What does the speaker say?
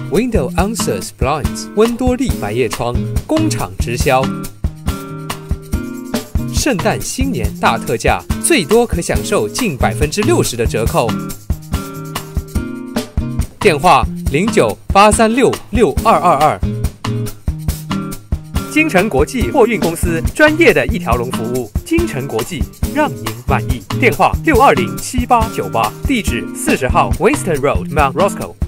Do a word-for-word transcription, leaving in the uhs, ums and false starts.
Window Answers Blinds 温多利百叶窗工厂直销。圣诞新年大特价，最多可享受近百分之六十的折扣。电话零九八三六六二二二。京城国际货运公司专业的一条龙服务，京城国际让您满意。电话六二零七八九八，地址四十号 Winston Road Mount Roscoe。